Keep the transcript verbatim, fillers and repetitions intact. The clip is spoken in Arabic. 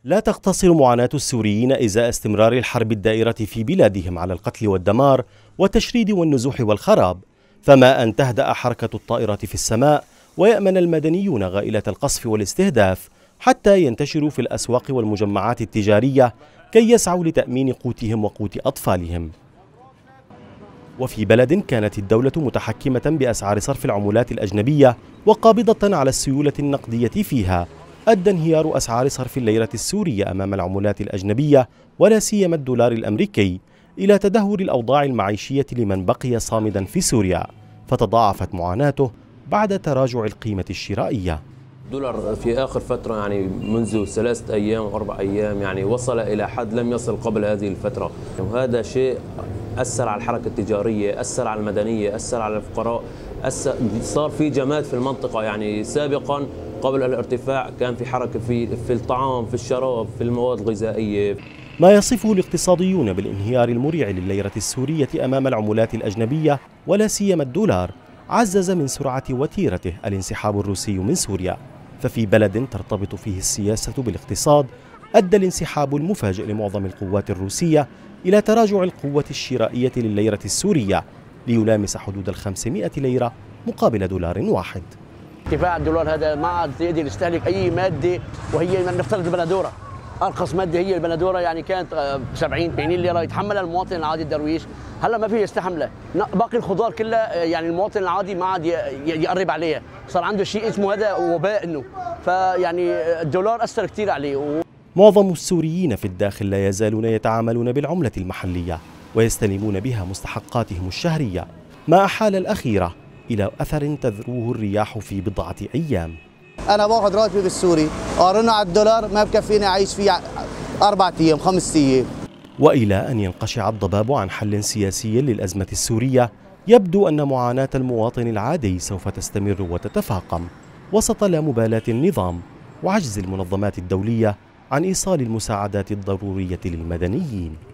لا تقتصر معاناة السوريين إزاء استمرار الحرب الدائرة في بلادهم على القتل والدمار والتشريد والنزوح والخراب، فما أن تهدأ حركة الطائرات في السماء ويأمن المدنيون غائلة القصف والاستهداف حتى ينتشروا في الأسواق والمجمعات التجارية كي يسعوا لتأمين قوتهم وقوت أطفالهم. وفي بلد كانت الدولة متحكمة بأسعار صرف العملات الأجنبية وقابضة على السيولة النقدية فيها، أدى انهيار أسعار صرف الليرة السورية أمام العملات الأجنبية ولا سيما الدولار الأمريكي إلى تدهور الأوضاع المعيشية لمن بقي صامدا في سوريا، فتضاعفت معاناته بعد تراجع القيمة الشرائية. الدولار في آخر فترة يعني منذ ثلاثة أيام وأربع أيام يعني وصل إلى حد لم يصل قبل هذه الفترة، وهذا شيء أثر على الحركة التجارية، أثر على المدنية، أثر على الفقراء، أثر صار في جماد في المنطقة. يعني سابقا قبل الارتفاع كان في حركة في في الطعام، في الشراب، في المواد الغذائية. ما يصفه الاقتصاديون بالانهيار المريع للليرة السورية أمام العملات الأجنبية ولا سيما الدولار عزز من سرعة وتيرته الانسحاب الروسي من سوريا. ففي بلد ترتبط فيه السياسة بالاقتصاد أدى الانسحاب المفاجئ لمعظم القوات الروسية إلى تراجع القوة الشرائية للليرة السورية ليلامس حدود الخمسمائة ليرة مقابل دولار واحد. ارتفاع الدولار هذا ما عاد يقدر يستهلك أي مادة، وهي نفترض البندورة أرخص مادة هي البندورة، يعني كانت سبعين ثمانين ليرة يتحملها المواطن العادي الدرويش، هلا ما فيه يستحملها. باقي الخضار كلها يعني المواطن العادي ما عاد يقرب عليها، صار عنده شيء اسمه هذا وباء انه، فيعني الدولار أثر كثير عليه. معظم السوريين في الداخل لا يزالون يتعاملون بالعملة المحلية ويستلمون بها مستحقاتهم الشهرية، ما أحال الأخيرة إلى أثر تذروه الرياح في بضعة أيام. أنا باخذ راتبي بالسوري، قارنا على الدولار ما بكفيني أعيش فيه أربعة أيام خمس أيام. وإلى أن ينقشع الضباب عن حل سياسي للأزمة السورية، يبدو أن معاناة المواطن العادي سوف تستمر وتتفاقم وسط لا مبالاة النظام وعجز المنظمات الدولية عن إيصال المساعدات الضرورية للمدنيين.